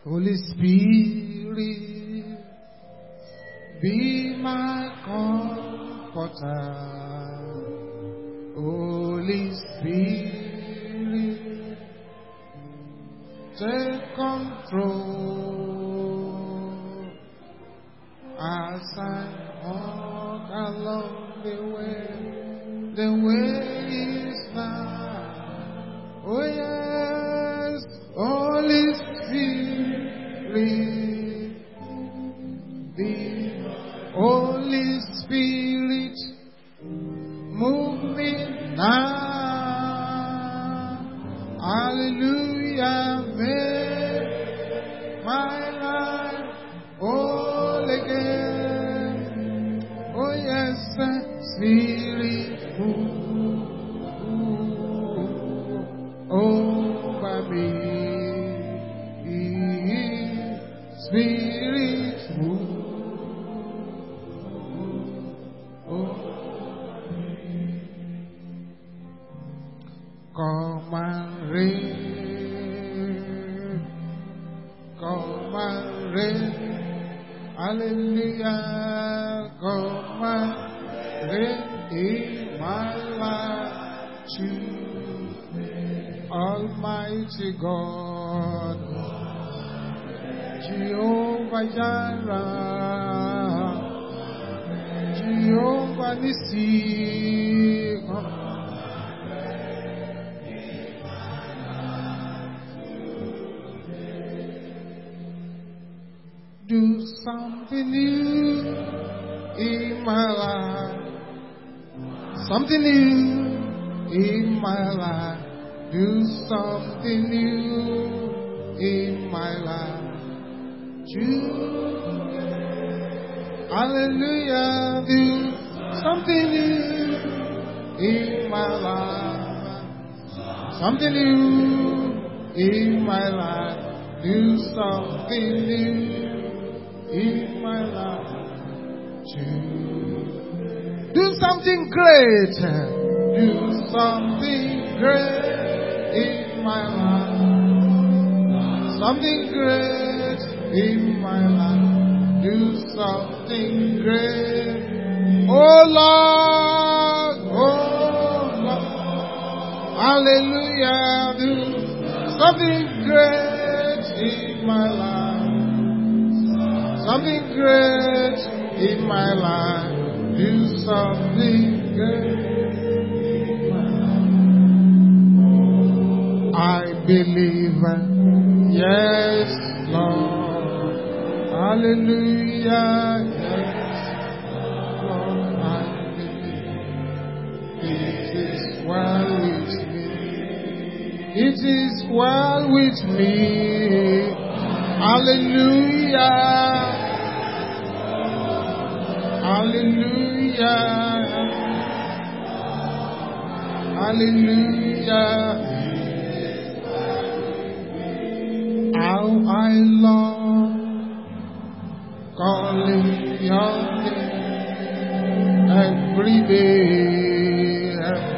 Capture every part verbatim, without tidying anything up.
Holy Spirit, be my comforter. Holy Spirit, take control as I walk along the way. The way is now. Oh yes, Holy Spirit, the Holy Spirit, move me now. Hallelujah, make my life whole again. Oh yes, Spirit, move over me. Spirit, move over me. Come and reign, come and reign. Hallelujah, come and reign in my life today. Almighty God, Jehovah Jireh, Jehovah Nissi, do something new in my life, something new in my life, do something new in my life. Hallelujah, do something new in my life, something new in my life, do something new in my life. Do something great, do something great in my life, something great in my life, do something great. Oh Lord, oh Lord, hallelujah, do something great in my life, something great in my life, do something great in my life. I believe, yes Lord. Hallelujah, yes, Lord, I believe it is well with me. It is well with me. Hallelujah, hallelujah, hallelujah. How I love calling your name every day.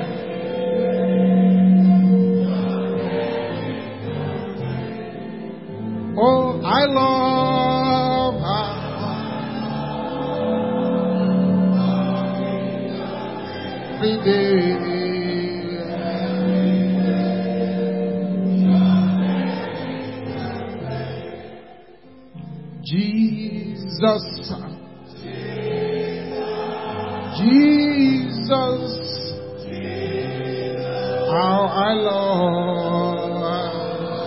Oh, I love her every day. Jesus, Jesus, how I love.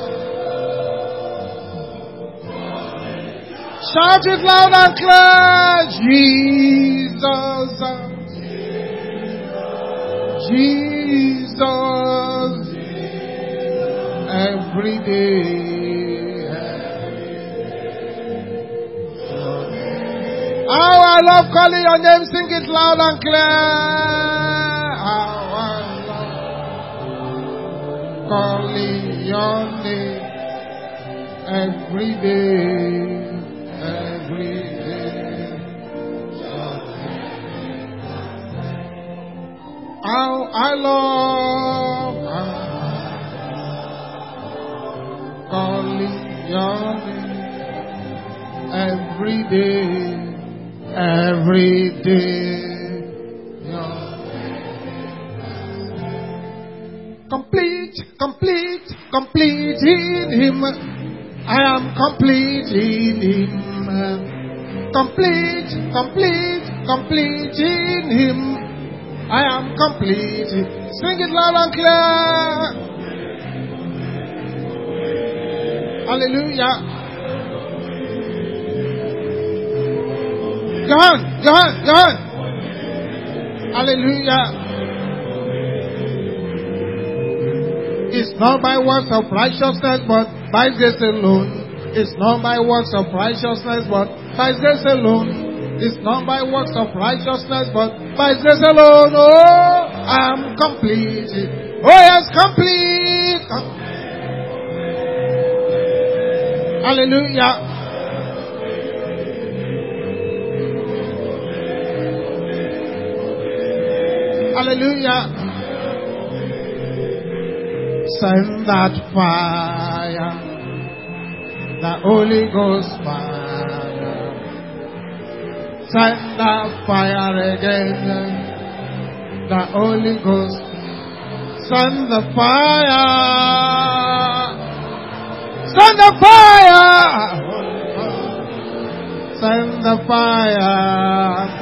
Shout it loud and clear, Jesus, Jesus, every day. How I love calling your name, sing it loud and clear. How I love calling your name every day, every day. How I love calling your name. every day, every day. Complete, complete, complete in Him. I am complete in Him. Complete, complete, complete in Him. I am complete. Sing it loud and clear. Hallelujah. John, John, John. Hallelujah. It's not by works of righteousness, but by grace alone. It's not by works of righteousness, but by grace alone. It's not by works of righteousness, but by grace alone. Oh, I'm complete. Oh, yes, complete. Hallelujah. Hallelujah. Send that fire, the Holy Ghost fire. Send that fire again, the Holy Ghost. Send the fire, send the fire, send the fire.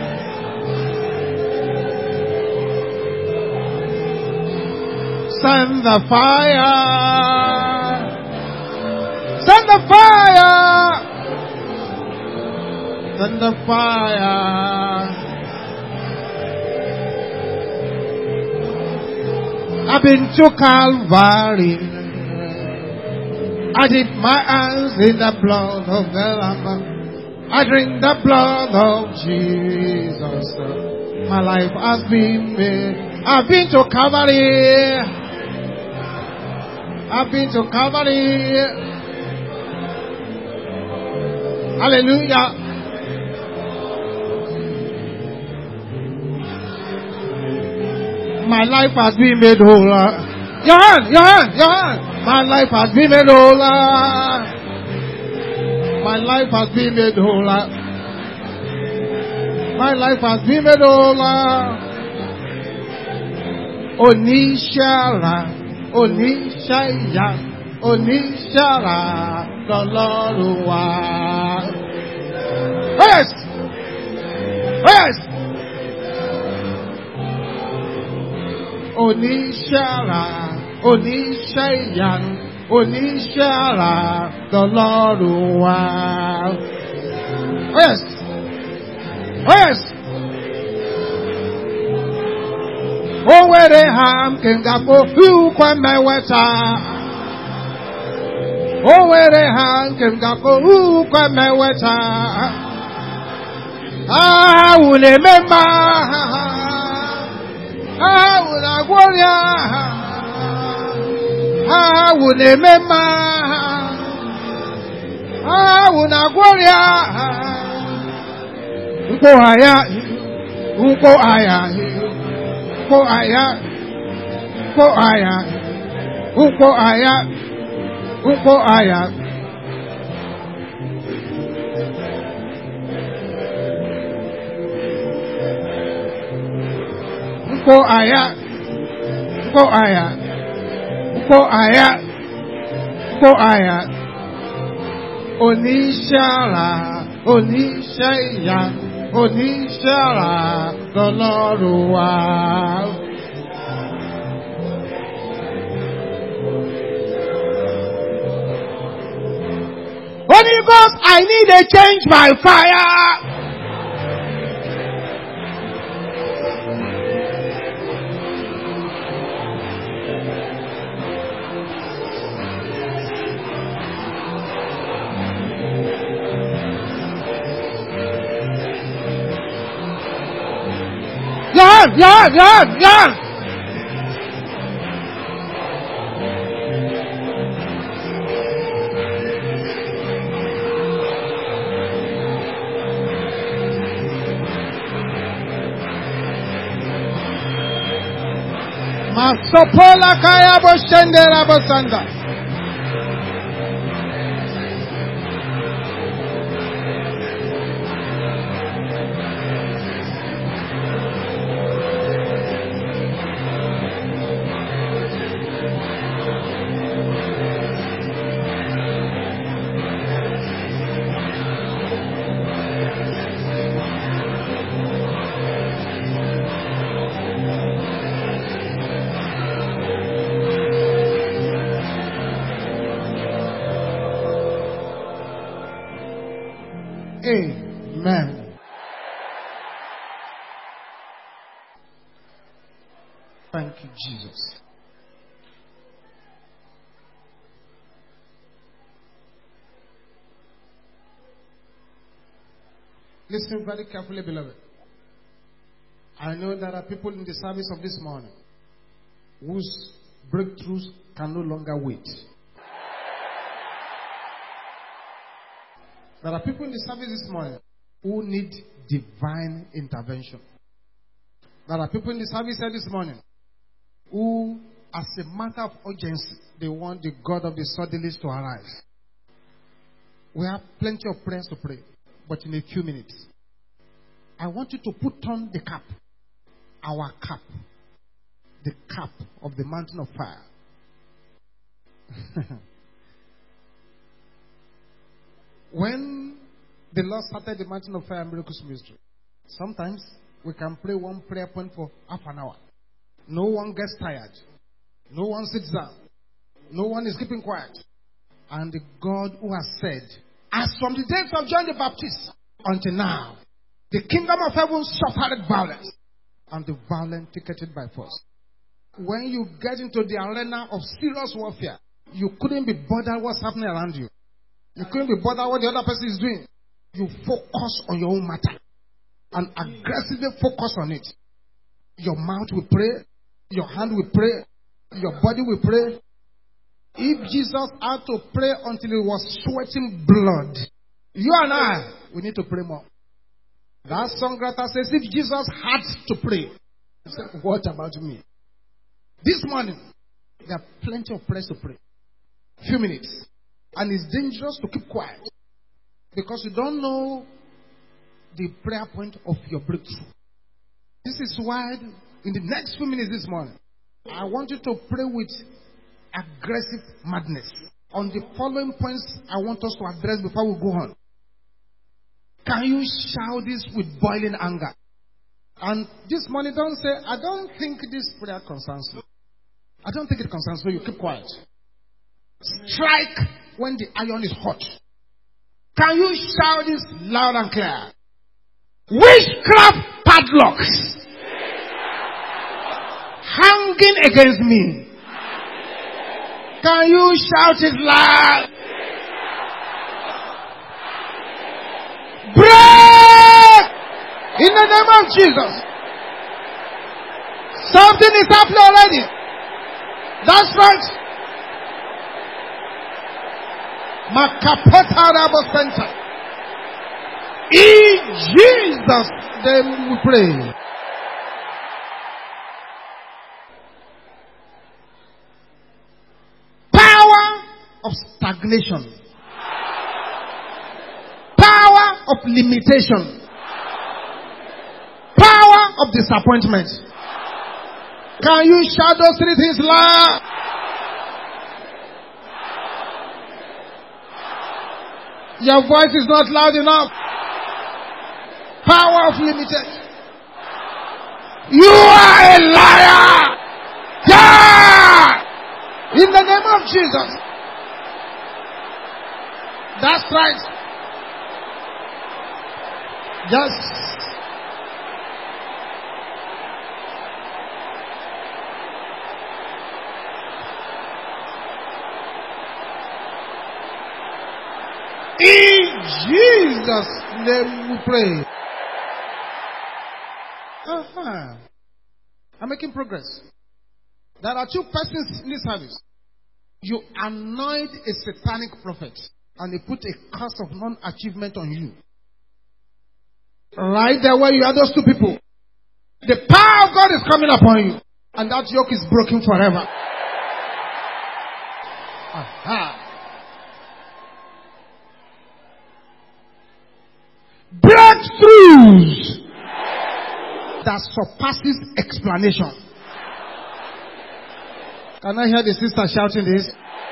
Send the fire. Send the fire. Send the fire. I've been to Calvary. I dip my hands in the blood of the Lamb. I drink the blood of Jesus. My life has been made. I've been to Calvary. I've been to Calvary. Hallelujah. My life has been made whole. Your hand, your hand, your hand. My life has been made whole. My life has been made whole. My life has been made whole. Oníṣẹ́ra, oníṣẹ́yà, oníṣẹ́ra lọ́lọ́run wa. Yes! Yes! Oníṣẹ́ra, oníṣẹ́yà, oníṣẹ́ra lọ́lọ́run wa. Yes! Yes! Oh, where they ham can go, who can my water? Oh, where they ham can go, who can my water? Ah, will remember? Ah, will I warrior? Ah, will remember? Ah, will I warrior? Go higher, go higher. Go aya, go aya, go aya, go aya. Go aya, go aya, go aya, go aya. Oníṣẹ́ra, oníṣẹ́yà. Oníṣẹ́ra lọ́lọ́run wa. Holy Ghost, I need to change my fire. Yan, yan, yan, yan. Masopola kaya boshendera bosanda. Amen. Thank you, Jesus. Listen very carefully, beloved. I know there are people in the service of this morning whose breakthroughs can no longer wait. There are people in the service this morning who need divine intervention. There are people in the service here this morning who, as a matter of urgency, they want the God of the suddenlies to arise. We have plenty of prayers to pray, but in a few minutes, I want you to put on the cap, our cap, the cap of the mountain of fire. When the Lord started the mountain of fire and miracles ministry, sometimes we can pray one prayer point for half an hour. No one gets tired. No one sits down. No one is keeping quiet. And the God who has said, as from the days of John the Baptist until now, the kingdom of heaven suffered violence, and the violent take it by force. When you get into the arena of serious warfare, you couldn't be bothered what's happening around you. You couldn't be bothered what the other person is doing. You focus on your own matter and aggressively focus on it. Your mouth will pray. Your hand will pray. Your body will pray. If Jesus had to pray until he was sweating blood, you and I, we need to pray more. That songwriter says, if Jesus had to pray, he said, what about me? This morning, there are plenty of prayers to pray. Few minutes. And it's dangerous to keep quiet, because you don't know the prayer point of your breakthrough. This is why in the next few minutes this morning, I want you to pray with aggressive madness on the following points I want us to address before we go on. Can you shout this with boiling anger? And this morning, don't say, I don't think this prayer concerns you. I don't think it concerns you. You keep quiet. Strike when the iron is hot. Can you shout this loud and clear? Witchcraft padlocks hanging against me. Can you shout it loud? Break! In the name of Jesus. Something is happening already. That's right. Makapota Rabo Center. In Jesus' name we pray. Power of stagnation. Power of limitation. Power of disappointment. Can you shout those three things loud? Your voice is not loud enough. Power of limitation. You are a liar. Yeah! In the name of Jesus. That's right. Yes. In Jesus' name we pray. Uh-huh. I'm making progress. There are two persons in this service. You anoint a satanic prophet and they put a curse of non-achievement on you. Right there where you are, those two people. The power of God is coming upon you. And that yoke is broken forever. Aha. Breakthroughs that surpasses explanation. Can I hear the sister shouting this?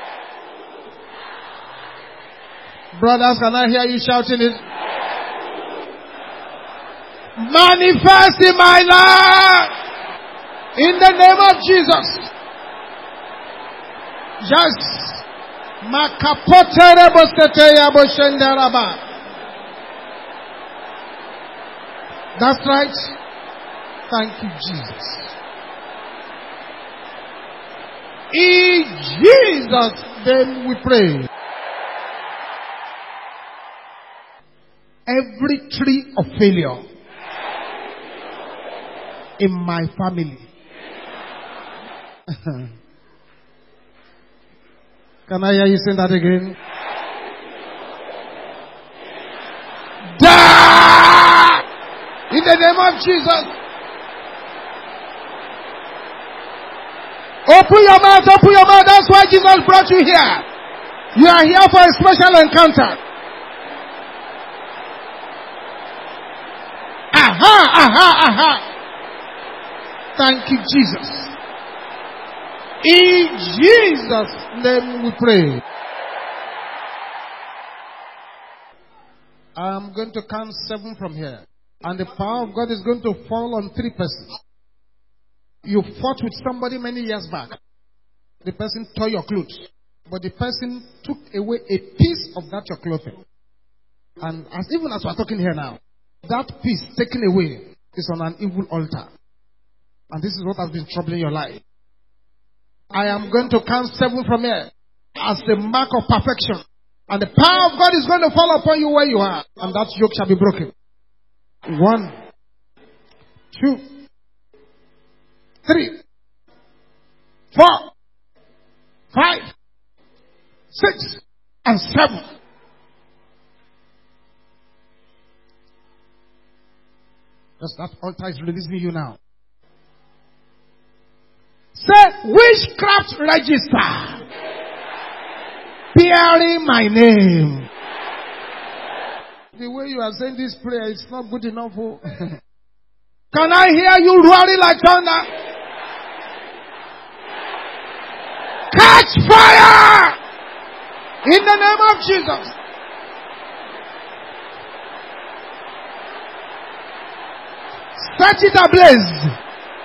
Brothers, can I hear you shouting it? Manifest in my life in the name of Jesus. Yes. Makapotere bosteteya boshendaraba. That's right. Thank you, Jesus. In Jesus' name we pray. Every tree of failure in my family. Can I hear you saying that again? Die! In the name of Jesus. Open your mouth, open your mouth. That's why Jesus brought you here. You are here for a special encounter. Aha, aha, aha. Thank you, Jesus. In Jesus' name we pray. I'm going to count seven from here. And the power of God is going to fall on three persons. You fought with somebody many years back. The person tore your clothes. But the person took away a piece of that your clothing. And as even as we're talking here now, that piece taken away is on an evil altar. And this is what has been troubling your life. I am going to count seven from here as the mark of perfection. And the power of God is going to fall upon you where you are. And that yoke shall be broken. One, two, three, four, five, six, and seven. Just that altar is releasing you now. Say, witchcraft register bearing my name. The way you are saying this prayer is not good enough. Oh. Can I hear you roaring like thunder? Catch fire! In the name of Jesus. Set it ablaze.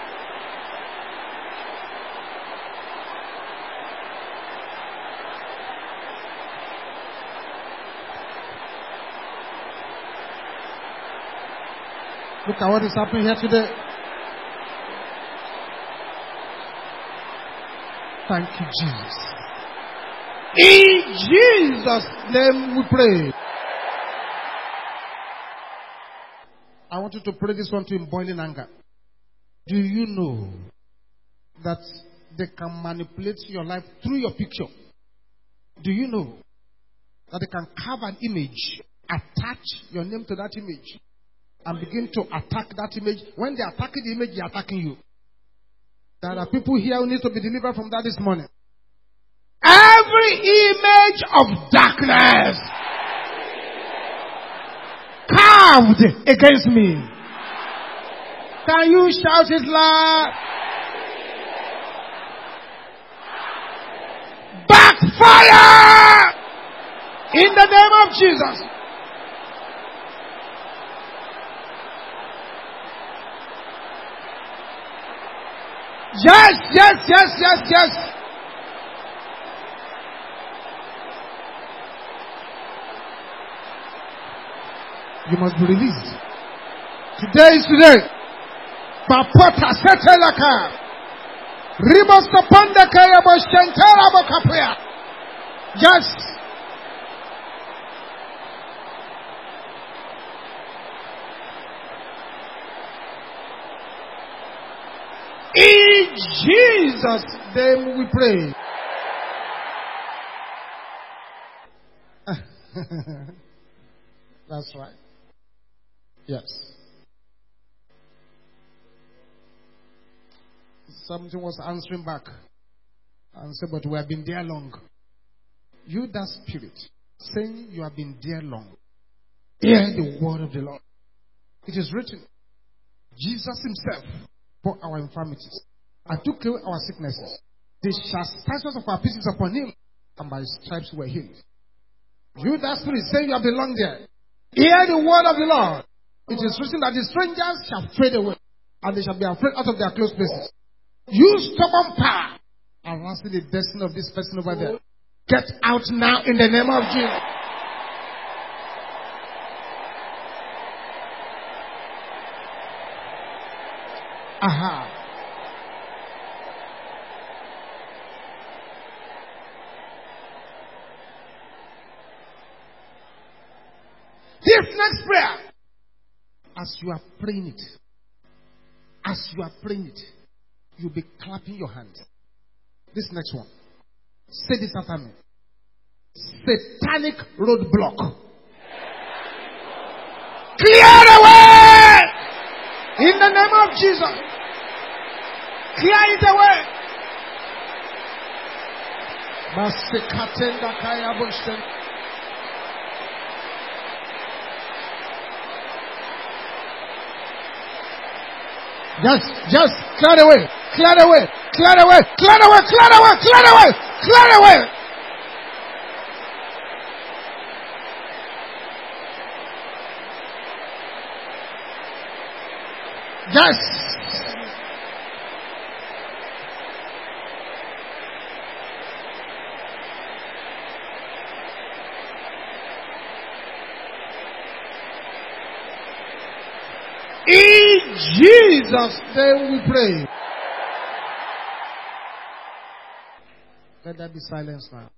Look at what is happening here today. Thank you, Jesus. In Jesus' name we pray. I want you to pray this one to in boiling anger. Do you know that they can manipulate your life through your picture? Do you know that they can carve an image, attach your name to that image, and begin to attack that image? When they are attacking the image, they are attacking you. There are people here who need to be delivered from that this morning. Every image of darkness carved against me. Can you shout it loud? Backfire! In the name of Jesus. Yes, yes, yes, yes, yes. You must be released. Today is today. Papota setelaka. Ribos kapanda kaya bo shentera bo kapia. Yes. In Jesus' name we pray. That's right. Yes. Something was answering back and said, but we have been there long. You, that spirit, saying you have been there long, hear the word of the Lord. It is written, Jesus himself bore our infirmities and took away our sicknesses. The chastisement of our peace is upon him, and by his stripes we were healed. You, that spirit, saying you have been long there, hear the word of the Lord. It is written that the strangers shall fade away, and they shall be afraid out of their close places. You stubborn power, harassing the destiny of this person over there. Get out now in the name of Jesus. Aha. This next prayer, as you are praying it, as you are praying it, you'll be clapping your hands. This next one. Say this after me. Satanic roadblock. Clear the way! In the name of Jesus. Clear it away. Just, just clear the way. Clear the way. Clear the way. Clear the way. Clear the way. Clear the way. Clear the way. Yes. In Jesus' name we pray. Let there be silence now.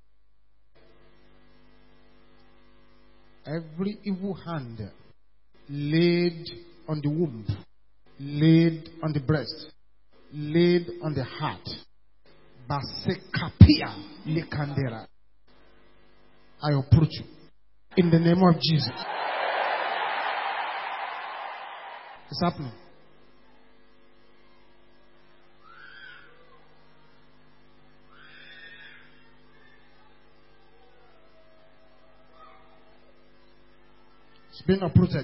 Every evil hand laid on the womb, laid on the breast, laid on the heart, Basekapia lekandera. I approach you in the name of Jesus. It's happening. It's been uprooted.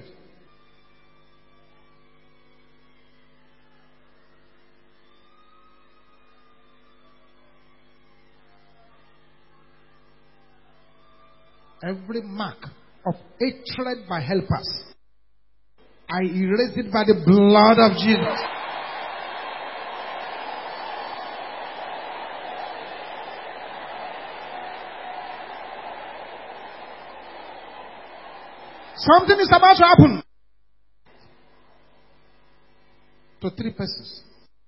Every mark of hatred by helpers, I erase it by the blood of Jesus. Something is about to happen to three persons.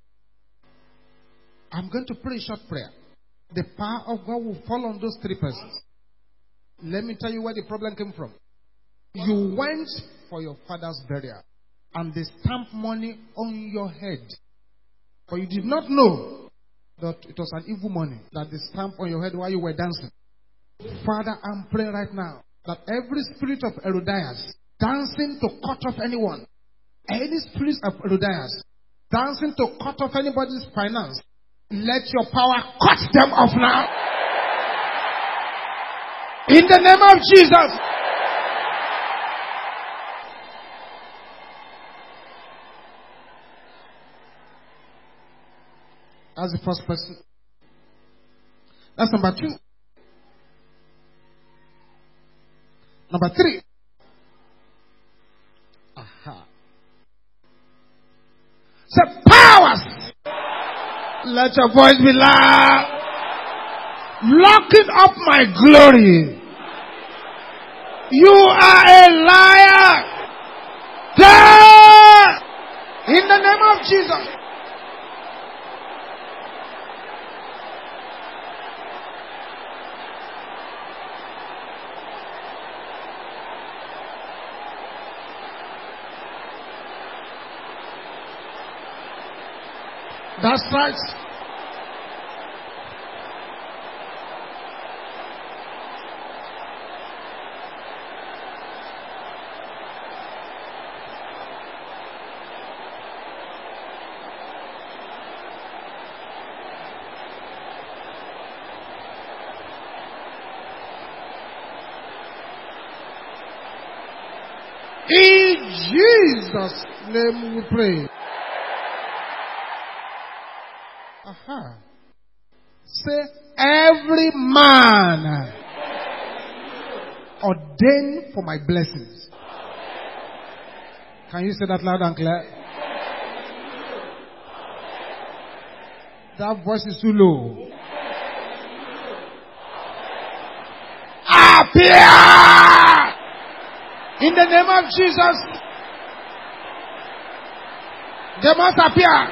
I'm going to pray a short prayer. The power of God will fall on those three persons. Let me tell you where the problem came from. You went for your father's burial and they stamped money on your head. But you did not know that it was an evil money that they stamped on your head while you were dancing. Father, I'm praying right now that every spirit of Herodias dancing to cut off anyone, any spirit of Herodias dancing to cut off anybody's finance, let your power cut them off now. In the name of Jesus. That's the first person. That's number two. Number three. Aha. Say powers. Let your voice be loud. Locking up my glory. You are a liar. Die! In the name of Jesus. That's right. In Jesus' name we pray. Aha. Say, every man ordained for my blessings. Can you say that loud and clear? That voice is too low. Appear! In the name of Jesus. They must appear.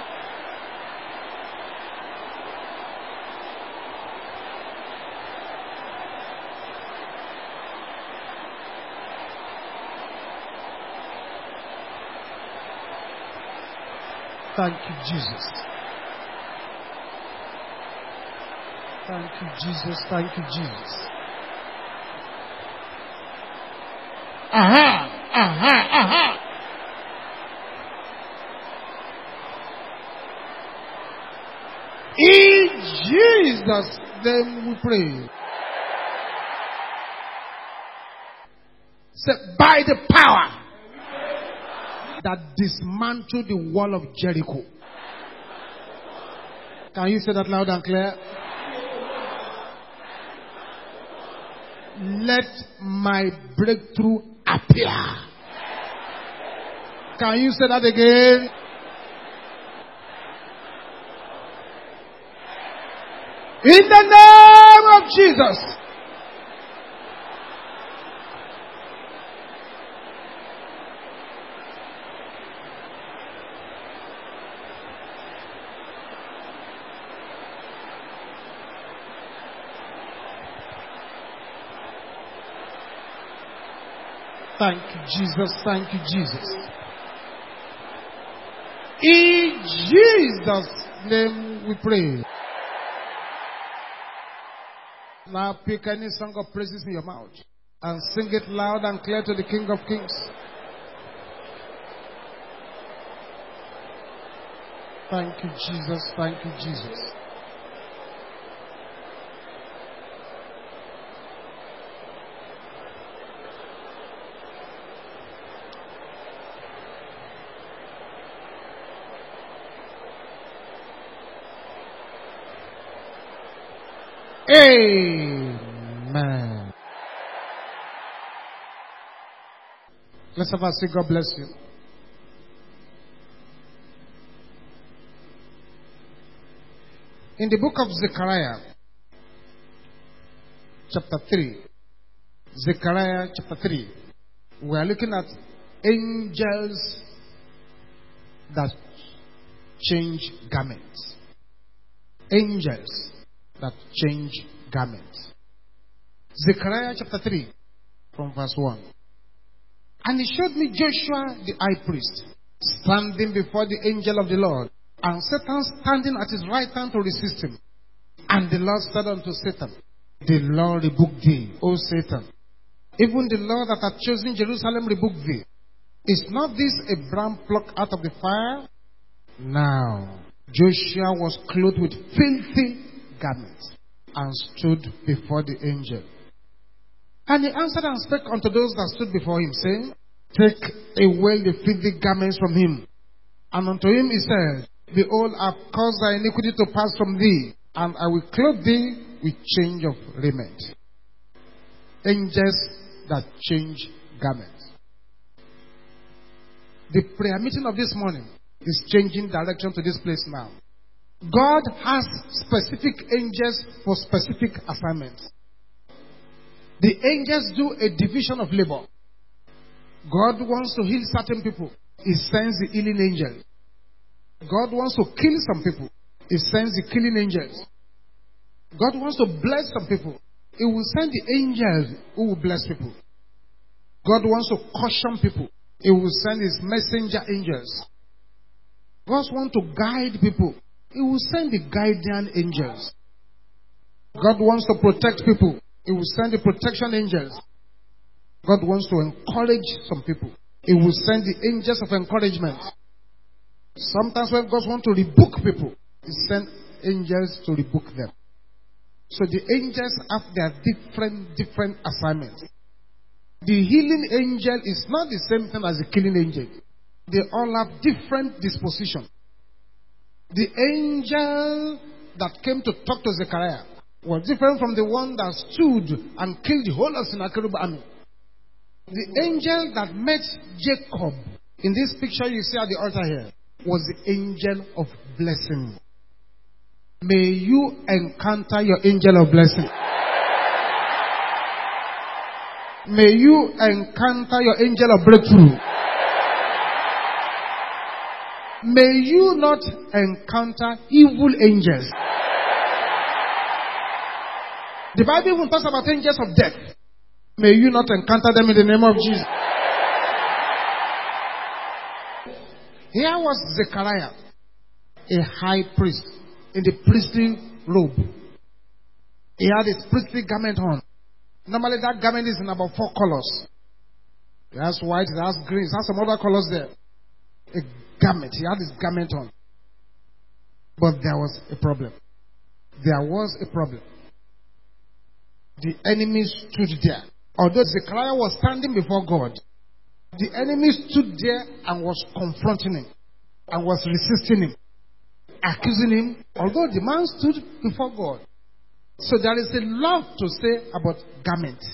Thank you, Jesus. Thank you, Jesus. Thank you, Jesus. Aha! Aha! Aha! In Jesus' name we pray. Say, by the power that dismantled the wall of Jericho. Can you say that loud and clear? Let my breakthrough appear. Can you say that again? In the name of Jesus. Thank you, Jesus. Thank you, Jesus. In Jesus' name we pray. Now pick any song of praises in your mouth and sing it loud and clear to the King of Kings. Thank you, Jesus. Thank you, Jesus. Amen. Let's have a say, God bless you. In the book of Zechariah, chapter three, Zechariah chapter three, we are looking at angels that change garments. Angels that change garments. Zechariah chapter three, from verse one. And he showed me Joshua the high priest standing before the angel of the Lord, and Satan standing at his right hand to resist him. And the Lord said unto Satan, the Lord rebuke thee, O Satan. Even the Lord that hath chosen Jerusalem rebuke thee. Is not this a brand plucked out of the fire? Now Joshua was clothed with filthy garments and stood before the angel. And he answered and spake unto those that stood before him, saying, take away the filthy garments from him. And unto him he said, behold, I have caused thy iniquity to pass from thee, and I will clothe thee with change of raiment. Angels that change garments. The prayer meeting of this morning is changing direction to this place now. God has specific angels for specific assignments. The angels do a division of labor. God wants to heal certain people. He sends the healing angels. God wants to kill some people. He sends the killing angels. God wants to bless some people. He will send the angels who will bless people. God wants to caution people. He will send his messenger angels. God wants to guide people. He will send the guardian angels. God wants to protect people. He will send the protection angels. God wants to encourage some people. He will send the angels of encouragement. Sometimes when God wants to rebuke people, he sends angels to rebuke them. So the angels have their different, different assignments. The healing angel is not the same thing as the killing angel. They all have different disposition. The angel that came to talk to Zechariah was different from the one that stood and killed the whole of Sennacherib army. The angel that met Jacob, in this picture you see at the altar here, was the angel of blessing. May you encounter your angel of blessing. May you encounter your angel of breakthrough. May you not encounter evil angels. The Bible even talks about angels of death. May you not encounter them in the name of Jesus. Here was Zechariah, a high priest in the priestly robe. He had his priestly garment on. Normally that garment is in about four colors. It has white, it has green, it has some other colors there. A garment. He had his garment on. But there was a problem. There was a problem. The enemy stood there. Although Zechariah was standing before God, the enemy stood there and was confronting him and was resisting him, accusing him, although the man stood before God. So there is a lot to say about garments.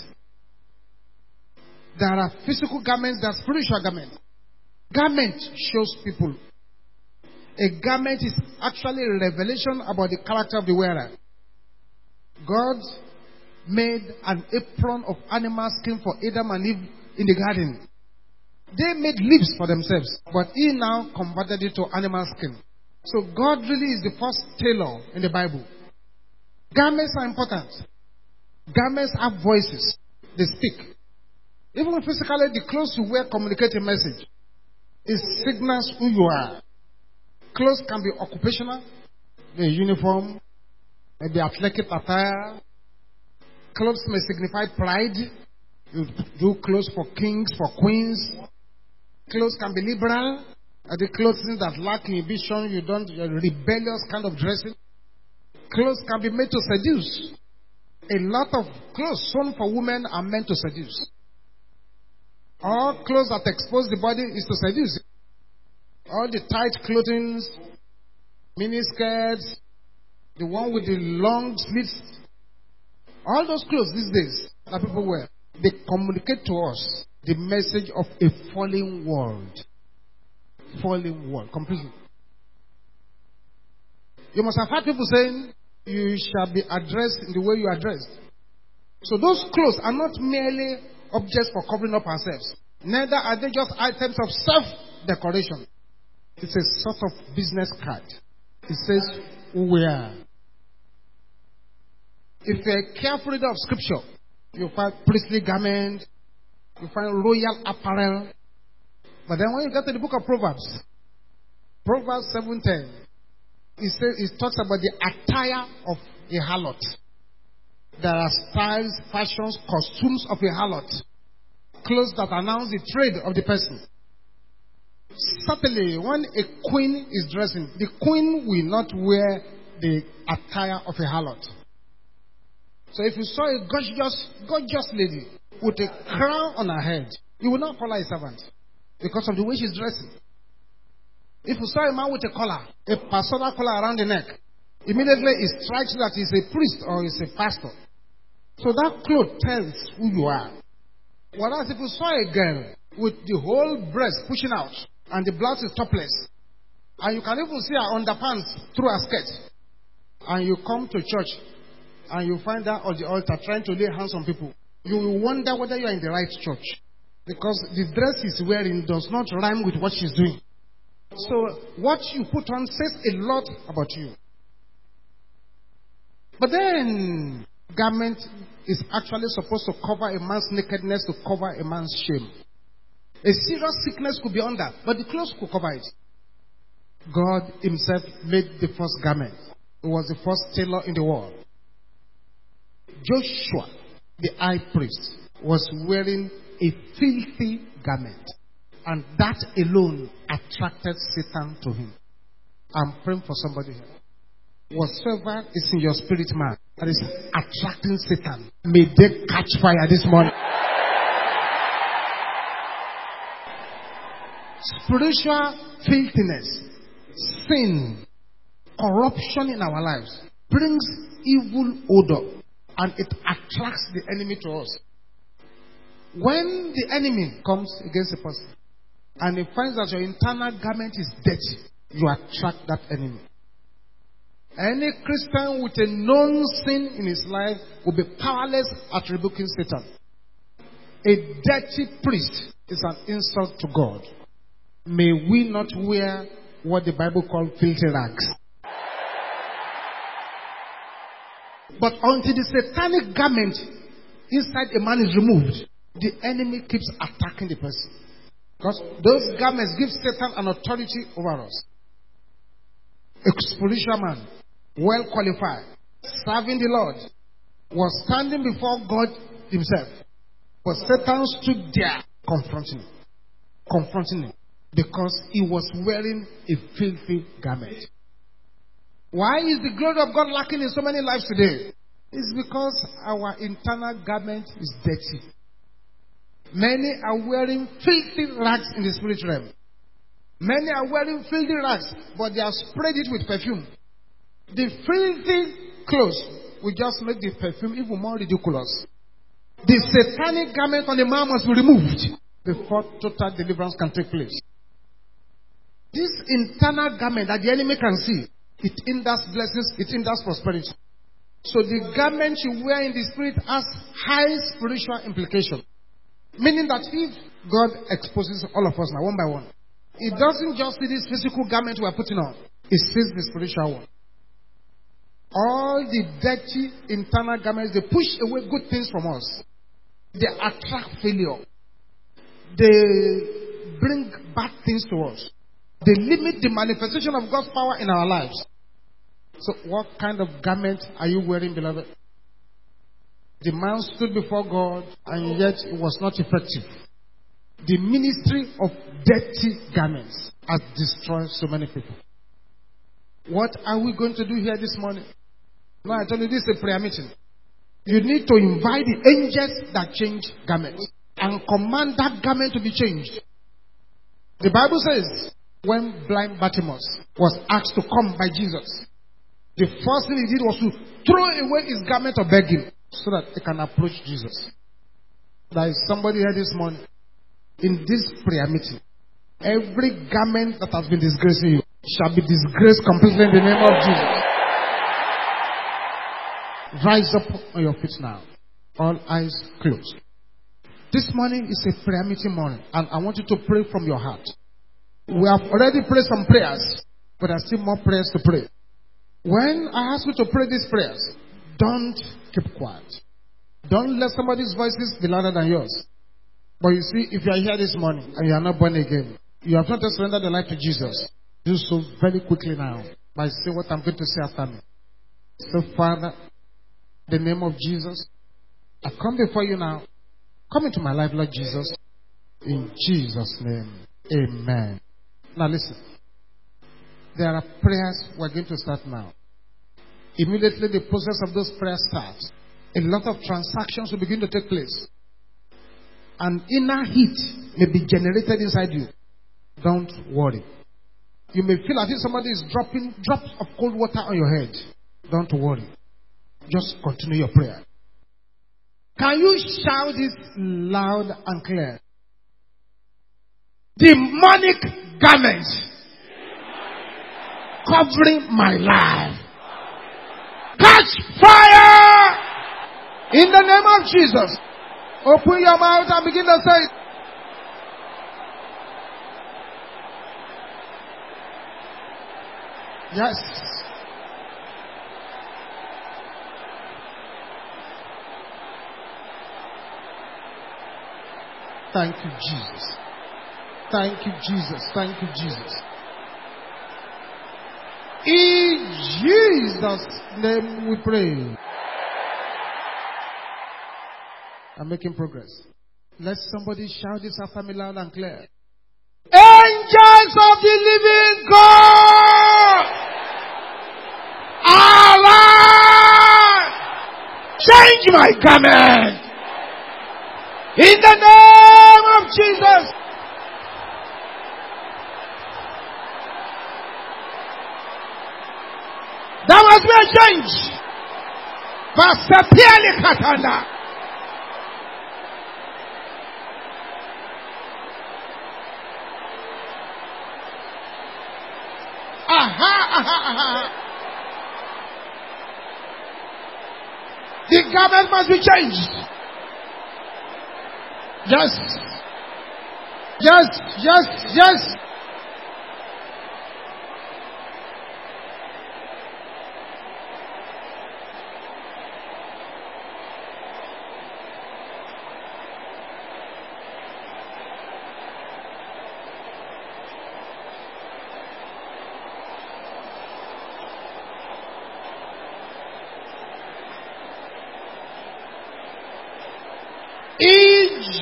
There are physical garments, there are spiritual garments. Garment shows people. A garment is actually a revelation about the character of the wearer. God made an apron of animal skin for Adam and Eve in the garden. They made lips for themselves, but he now converted it to animal skin. So God really is the first tailor in the Bible. Garments are important. Garments have voices. They speak. Even physically, the clothes you wear communicate a message. It signals who you are. Clothes can be occupational, a uniform, maybe athletic attire. Clothes may signify pride. You do clothes for kings, for queens. Clothes can be liberal. Are the clothing that lack inhibition, you don't, you're rebellious kind of dressing. Clothes can be made to seduce. A lot of clothes sewn for women are meant to seduce. All clothes that expose the body is to seduce. All the tight clothing, mini skirts, the one with the long sleeves, all those clothes these days that people wear, they communicate to us the message of a fallen world. Fallen world, completely. You must have heard people saying, you shall be addressed in the way you are dressed. So those clothes are not merely objects for covering up ourselves. Neither are they just items of self-decoration. It's a sort of business card. It says who we are. If you're a careful reader of scripture, you find priestly garment, you find royal apparel. But then when you get to the book of Proverbs, Proverbs seven ten, it says it talks about the attire of a harlot. There are styles, fashions, costumes of a harlot. Clothes that announce the trade of the person. Certainly, when a queen is dressing, the queen will not wear the attire of a harlot. So if you saw a gorgeous, gorgeous lady with a crown on her head, you will not call her a servant because of the way she's dressing. If you saw a man with a collar, a pastoral collar around the neck, immediately it strikes you that he's a priest or he's a pastor. So that cloth tells who you are. Whereas if you saw a girl with the whole breast pushing out and the blouse is topless, and you can even see her underpants through her skirt, and you come to church and you find her on the altar trying to lay hands on people, you will wonder whether you are in the right church, because the dress she's wearing does not rhyme with what she's doing. So what you put on says a lot about you. But then, garment is actually supposed to cover a man's nakedness, to cover a man's shame. A serious sickness could be under, but the clothes could cover it. God himself made the first garment. He was the first tailor in the world. Joshua, the high priest, was wearing a filthy garment. And that alone attracted Satan to him. I'm praying for somebody here. Whatsoever is in your spirit, man, that is attracting Satan, may they catch fire this morning. Spiritual filthiness, sin, corruption in our lives brings evil odor, and it attracts the enemy to us. When the enemy comes against a person and he finds that your internal garment is dirty, you attract that enemy. Any Christian with a known sin in his life will be powerless at rebuking Satan. A dirty priest is an insult to God. May we not wear what the Bible calls filthy rags. But until the satanic garment inside a man is removed, the enemy keeps attacking the person. Because those garments give Satan an authority over us. A spiritual man, well qualified, serving the Lord, was standing before God himself. But Satan stood there confronting him. Confronting him. Because he was wearing a filthy garment. Why is the glory of God lacking in so many lives today? It's because our internal garment is dirty. Many are wearing filthy rags in the spirit realm. Many are wearing filthy rags, but they have sprayed it with perfume. The filthy clothes will just make the perfume even more ridiculous. The satanic garment on the man must be removed before total deliverance can take place. This internal garment that the enemy can see, it hinders blessings, it hinders prosperity. So the garment you wear in the spirit has high spiritual implication. Meaning that if God exposes all of us now, one by one, He doesn't just see this physical garment we are putting on. He sees the spiritual one. All the dirty internal garments, they push away good things from us. They attract failure. They bring bad things to us. They limit the manifestation of God's power in our lives. So what kind of garment are you wearing, beloved? The man stood before God and yet it was not effective. The ministry of dirty garments has destroyed so many people. What are we going to do here this morning? No, I told you this is a prayer meeting. You need to invite the angels that change garments and command that garment to be changed. The Bible says when blind Bartimaeus was asked to come by Jesus, the first thing he did was to throw away his garment of begging so that he can approach Jesus. There is somebody here this morning in this prayer meeting. Every garment that has been disgracing you shall be disgraced completely in the name of Jesus. Rise up on your feet now. All eyes closed. This morning is a prayer meeting morning, and I want you to pray from your heart. We have already prayed some prayers, but there are still more prayers to pray. When I ask you to pray these prayers, don't keep quiet. Don't let somebody's voices be louder than yours. But you see, if you are here this morning and you are not born again, you have not yet surrendered your life to Jesus, do so very quickly now by saying what I'm going to say after me. So, Father, in the name of Jesus, I come before you now. Come into my life, Lord Jesus. In Jesus' name, amen. Now listen. There are prayers we're going to start now. Immediately the process of those prayers starts. A lot of transactions will begin to take place. An inner heat may be generated inside you. Don't worry. You may feel as if somebody is dropping drops of cold water on your head. Don't worry. Just continue your prayer. Can you shout this loud and clear? Demonic garment covering my life, catch fire in the name of Jesus. Open your mouth and begin to say, yes. Thank you, Jesus. Thank you, Jesus. Thank you, Jesus. In Jesus' name we pray. I'm making progress. Let somebody shout this after me loud and clear. Angels of the living God, arise! Change my garment in the name of Jesus. There must be a change. Pasapeli katana. Aha, aha, aha. The garment must be changed. Yes. Yes, yes, yes.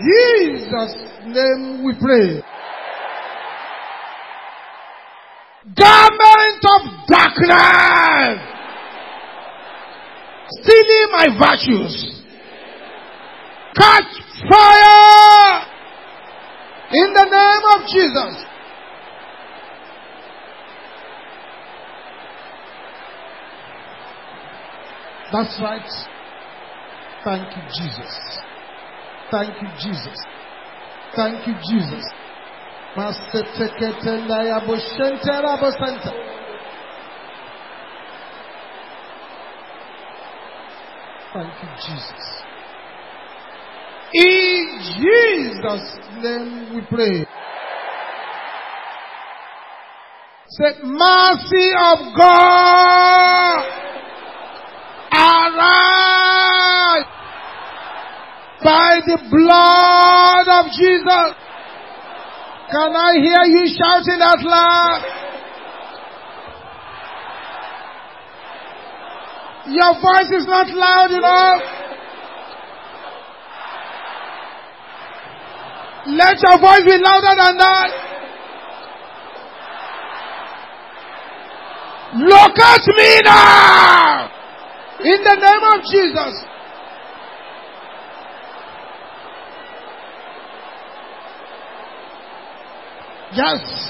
Jesus' name we pray. Garment of darkness, stealing my virtues, catch fire in the name of Jesus. That's right. Thank you, Jesus. Thank you, Jesus. Thank you, Jesus. Master Teketendaya Boshentera Bosanta. Thank you, Jesus. In Jesus' name we pray. Say, mercy of God, arise by the blood of Jesus. Can I hear you shouting out loud? Your voice is not loud enough. Let your voice be louder than that. Locate me now! In the name of Jesus. Yes.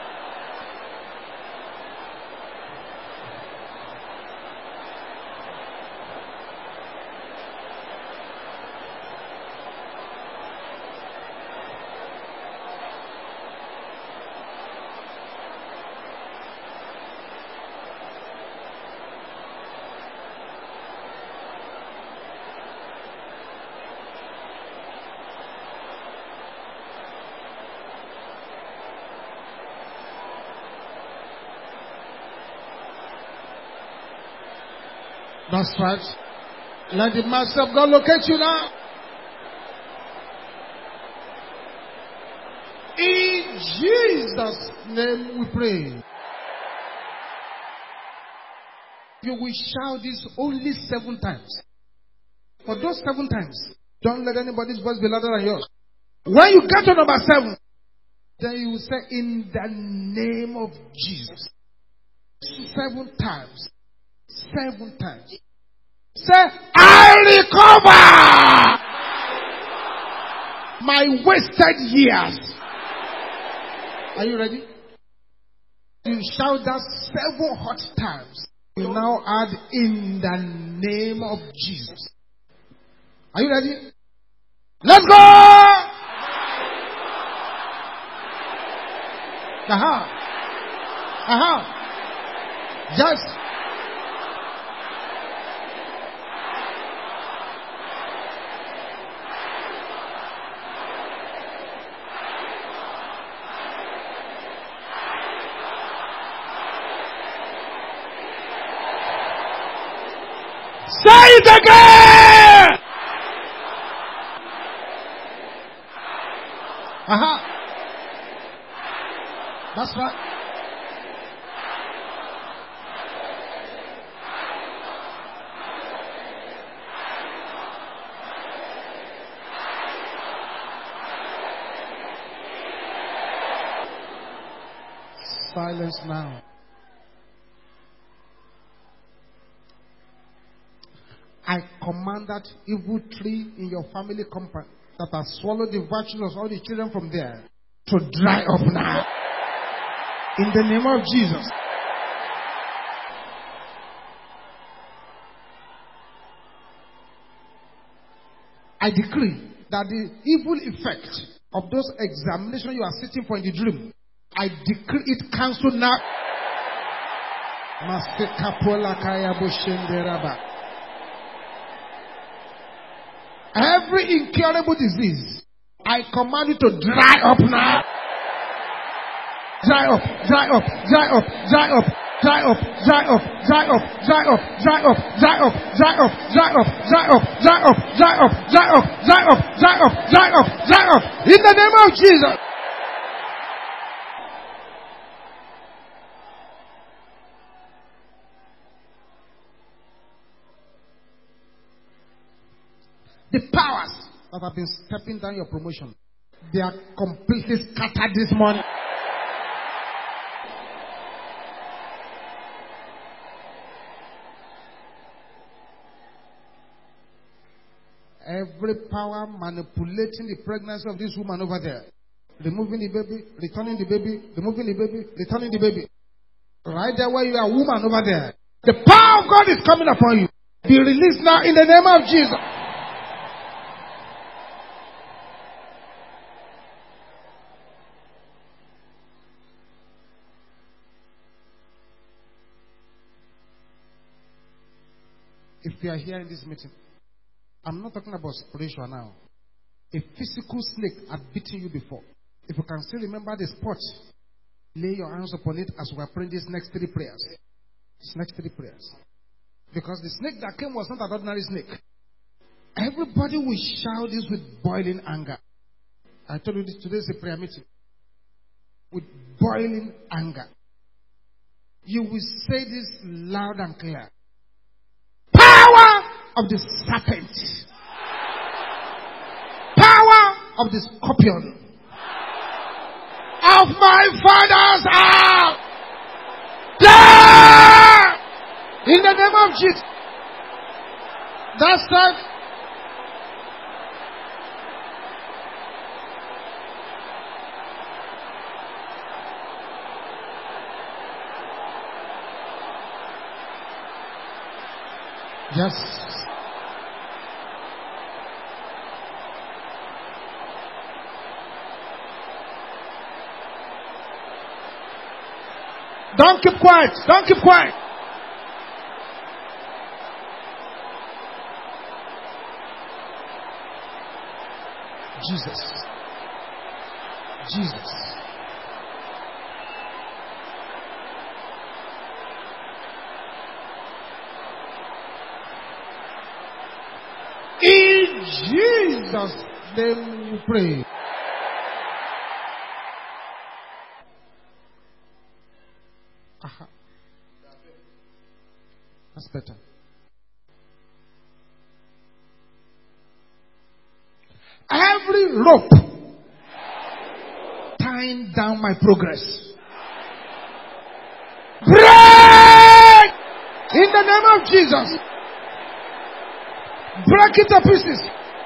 That's right. Let the mercy of God locate you now. In Jesus' name we pray. You will shout this only seven times. For those seven times, don't let anybody's voice be louder than yours. When you get to number seven, then you will say, in the name of Jesus. Seven times. Seven times. Say, I recover my wasted years. Are you ready? You shout that seven hot times. You now add, in the name of Jesus. Are you ready? Let's go! Aha. Aha. Yes. Say it again! Aha. That's right. Silence now. I command that evil tree in your family compound that has swallowed the virtue of all the children from there to dry up now. In the name of Jesus. I decree that the evil effect of those examinations you are sitting for in the dream, I decree it cancelled now. Every incurable disease, I command you to dry up now. Dry up, dry up, dry up, dry up, dry up, dry up, dry up, dry up, dry up, dry up, dry up, dry up, dry up, dry up, dry up, dry up, dry up, dry up, dry up, dry up. In the name of Jesus. The powers that have been stepping down your promotion, they are completely scattered this morning. Every power manipulating the pregnancy of this woman over there, removing the baby, returning the baby, removing the baby, returning the baby. Right there where you are, woman over there. The power of God is coming upon you. Be released now in the name of Jesus. If you are here in this meeting, I'm not talking about spiritual now. A physical snake had bitten you before. If you can still remember the spot, lay your hands upon it as we are praying these next three prayers. These next three prayers. Because the snake that came was not an ordinary snake. Everybody will shout this with boiling anger. I told you this today is a prayer meeting. With boiling anger. You will say this loud and clear. Power of the serpent. Power of the scorpion. Of my father's house. Die! In the name of Jesus. That's right. Yes. Don't keep quiet. Don't keep quiet. Jesus. Jesus. In Jesus' name we pray. Aha. That's better. Every rope tying down my progress, break in the name of Jesus. Break it to pieces.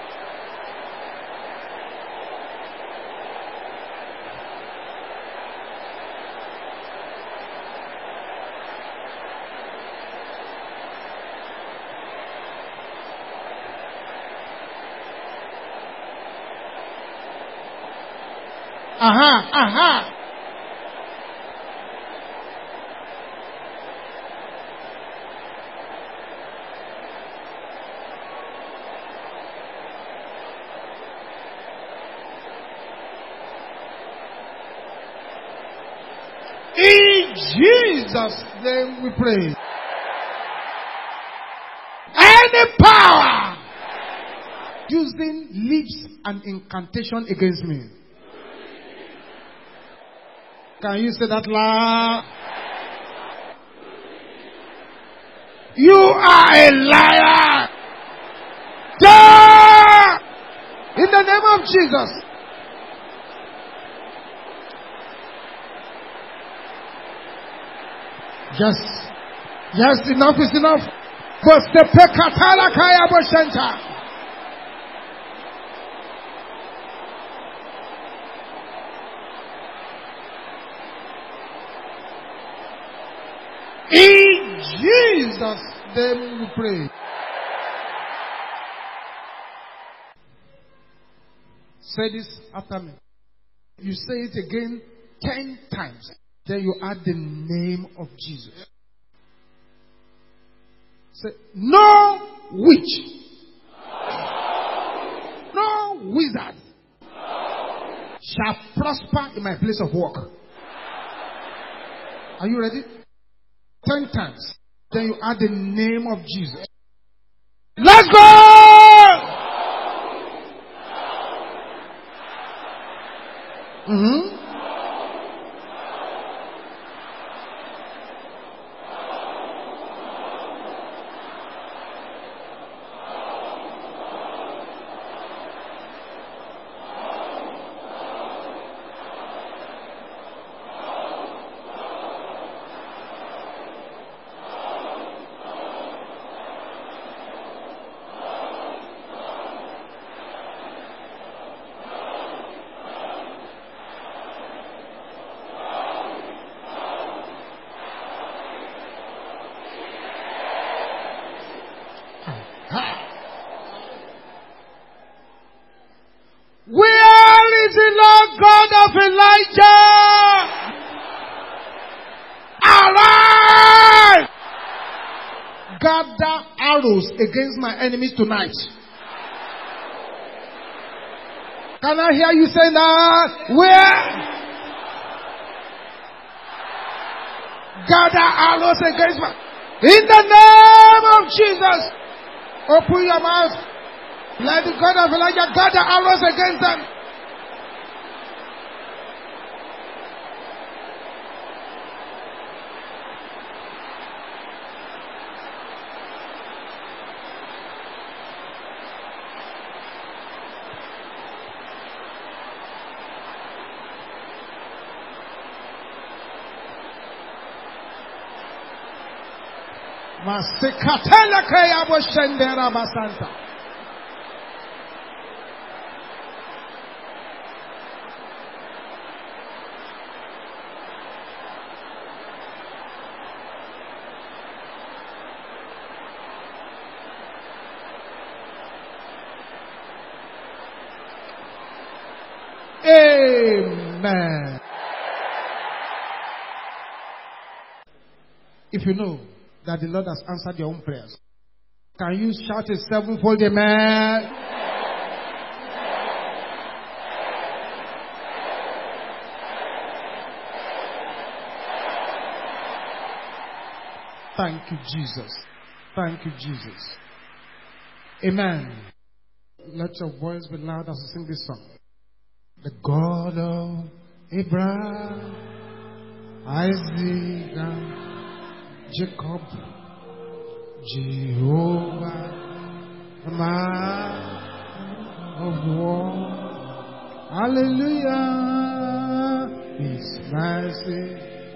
Aha, aha. In Jesus' name we pray. Any power using lips and incantation against me. Can you say that loud? You are a liar. Die! In the name of Jesus. Yes. Yes, enough is enough. But the pekatala kaya boshenta. In Jesus' name we pray. Say this after me. You say it again ten times. Then you add the name of Jesus. Say, no witch. No wizard shall prosper in my place of work. Are you ready? Ten times. Then you add the name of Jesus. Let's go! Mm-hmm. arrows against my enemies tonight. Can I hear you say that? Where? Gather arrows against my... In the name of Jesus. Open your mouth. Let the God of Elijah gather arrows against them. Masikatela kaya boshendera basanta. Amen. If you know that the Lord has answered your own prayers, can you shout a sevenfold amen? Thank you, Jesus. Thank you, Jesus. Amen. Let your voice be loud as you sing this song. The God of Abraham, Isaac, and Jacob, Jehovah, the man of war. Hallelujah. His mercy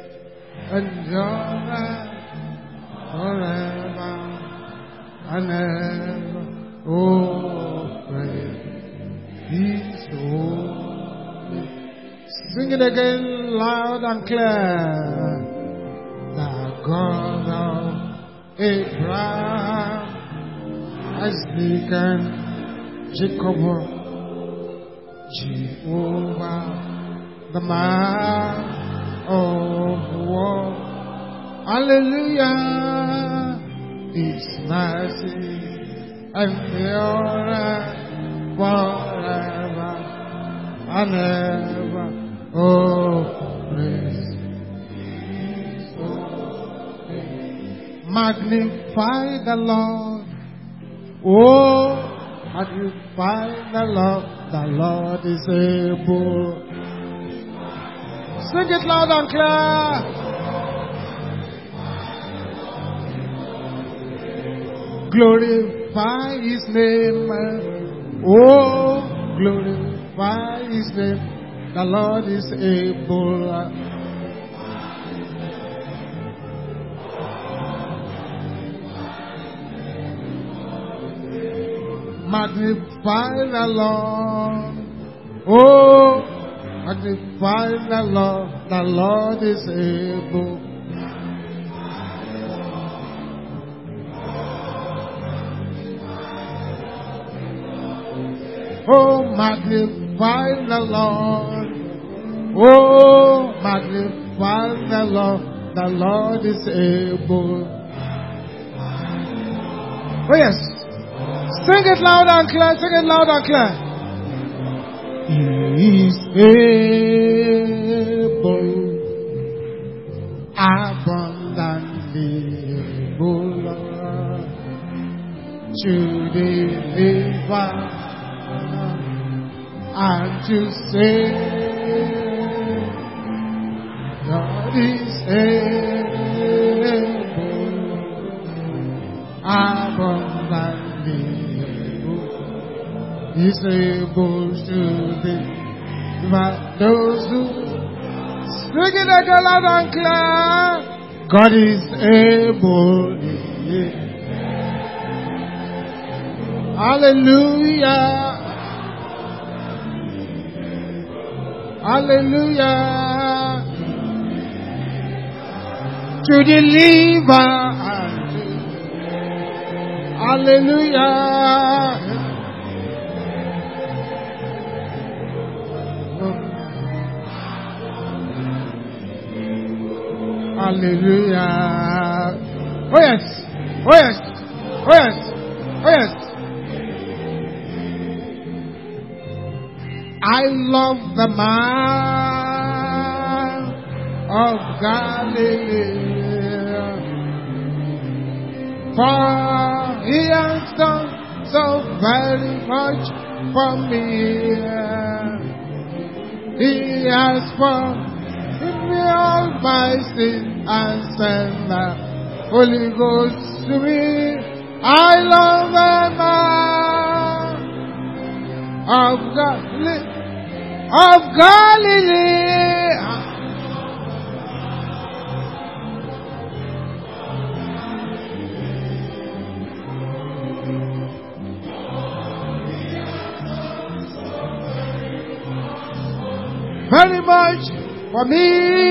endureth forever and ever. Oh, praise His holy. Sing it again loud and clear. The God of Abraham, Isaac, and Jacob, Jehovah, the man of war. Hallelujah. His mercy endureth forever and ever. Oh, praise. Magnify the Lord. Oh, magnify the Lord. The Lord is able. Sing it loud and clear. Glorify His name. Oh, glorify His name. The Lord is able. Magnify the Lord. Oh, magnify the Lord. The Lord is able. Oh, magnify the Lord. Oh, magnify the Lord. The Lord is able. Oh, yes. Sing it loud and clear. Sing it loud and clear. He is able, abundantly able to deliver and to save. God is able, abundantly. He's able to deliver those who sing it again loud and clear. God is able. Yeah. Hallelujah. Hallelujah. To deliver. Hallelujah. Hallelujah. Oh yes. Oh yes. Oh yes. Oh yes. I love the man of Galilee, for he has done so very much for me. He has forgiven me all my sin and sent the Holy Ghost to me. I love the man of Galilee, of Galilee. Very much for me.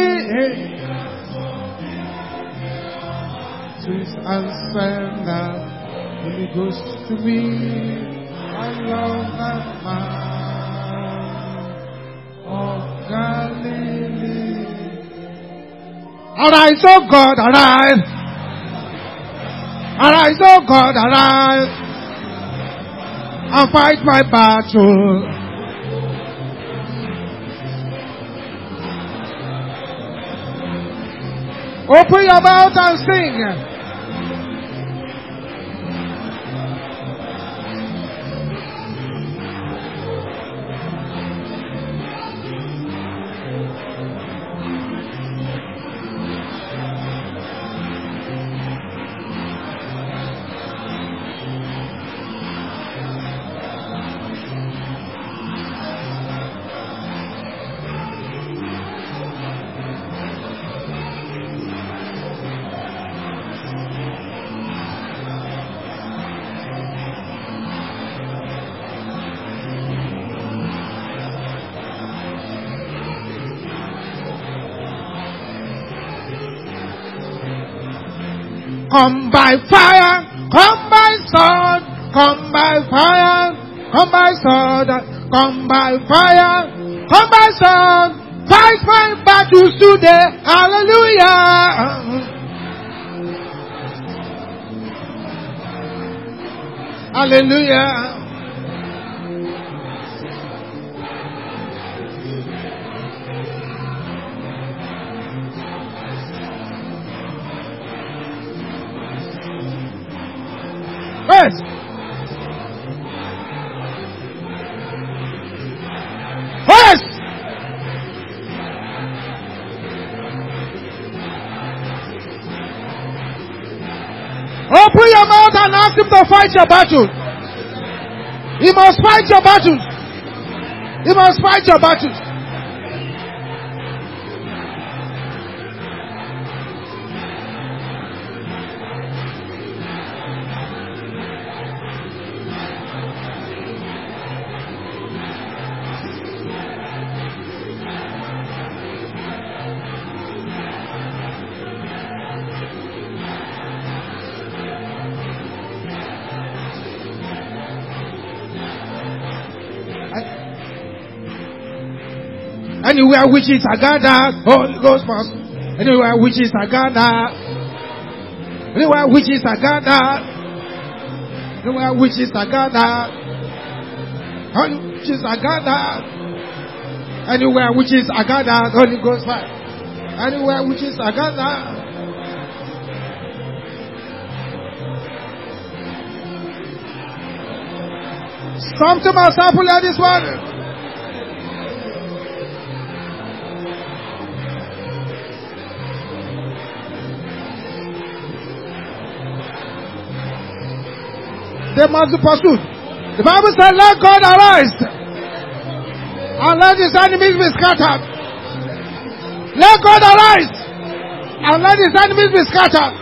Please answer that Holy Ghost to me. I love that man of Galilee. Arise, oh God, arise. Arise, oh God, arise. And fight my battle. Open your mouth and sing. Come by fire, come by sword, come by fire, come by sword, come by fire, come by sword, fight my battles today, hallelujah. Hallelujah. Yes. Yes. Open your mouth and ask him to fight your battle. He must fight your battles. He must fight your battles. Anywhere witches are gathered, Holy Ghost must. Anywhere witches are gathered, anywhere witches are gathered, anywhere witches are gathered, Holy witches are gathered, anywhere witches are gathered, Holy Ghost fire. Anywhere witches are gathered. Something must happen like this one. They must be pursued. The Bible says, let God arise and let his enemies be scattered. Let God arise and let his enemies be scattered.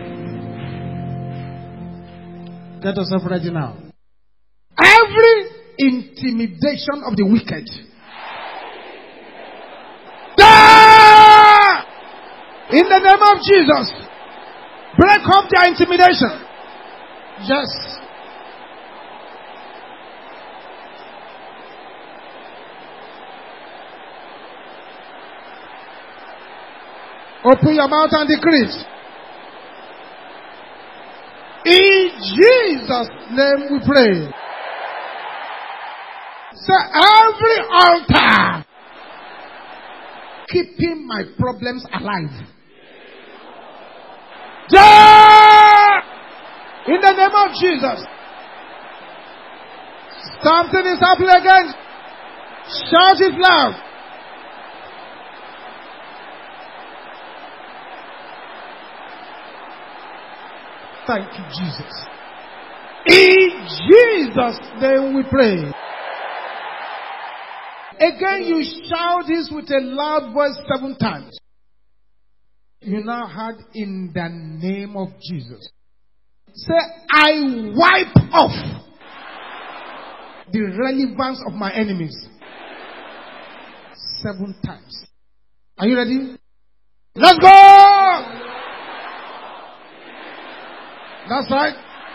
Get yourself ready now. Every intimidation of the wicked. Die! In the name of Jesus. Break up their intimidation. Yes. Open your mouth and decree it. In Jesus' name we pray. So every altar keeping my problems alive. Yeah! In the name of Jesus. Something is happening again. Shout it loud. Thank you, Jesus. In Jesus' name we pray. Again, you shout this with a loud voice seven times. You now heard in the name of Jesus. Say, I wipe off the relevance of my enemies. Seven times. Are you ready? Let's go! That's right.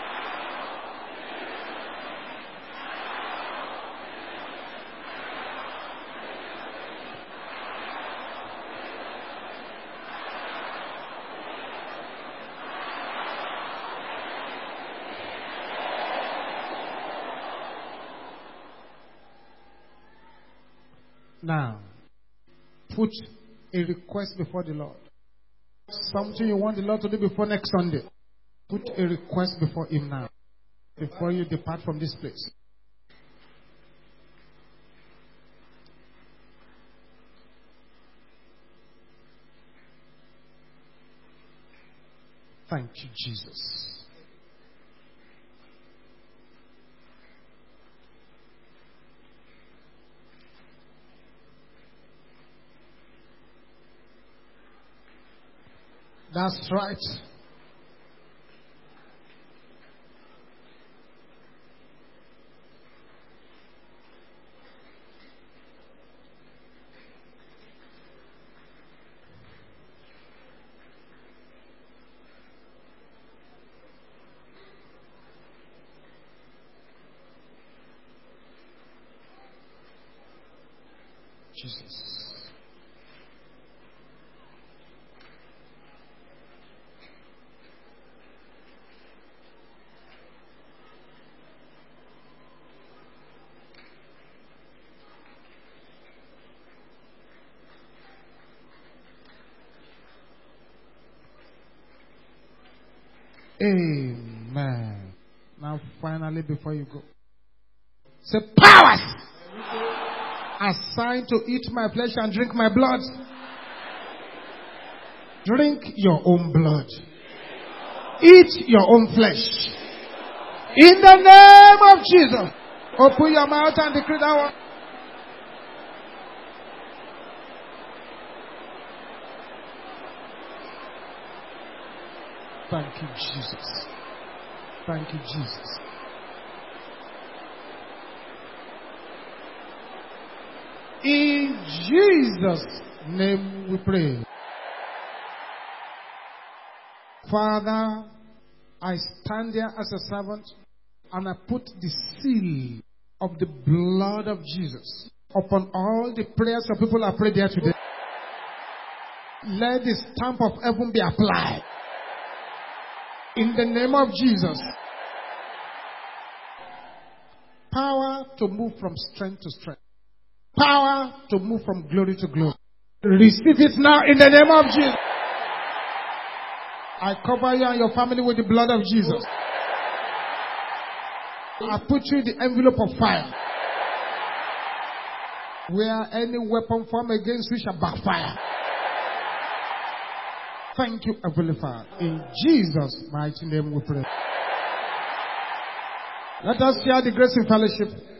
Now, put a request before the Lord. Something you want the Lord to do before next Sunday. Put a request before Him now, before you depart from this place. Thank you, Jesus. That's right. Jesus. Amen. Now finally, before you go, say, powers assigned to eat my flesh and drink my blood, drink your own blood, eat your own flesh. In the name of Jesus, open your mouth and decree that one. Thank you, Jesus. Thank you, Jesus. In Jesus' name we pray. Father, I stand here as a servant and I put the seal of the blood of Jesus upon all the prayers of people I prayed here today. Let the stamp of heaven be applied. In the name of Jesus. Power to move from strength to strength. Power to move from glory to glory. Receive it now in the name of Jesus. I cover you and your family with the blood of Jesus. I put you in the envelope of fire. Where any weapon formed against you shall backfire. Thank you, Heavenly Father. In Jesus' mighty name we pray. Let us share the grace in fellowship.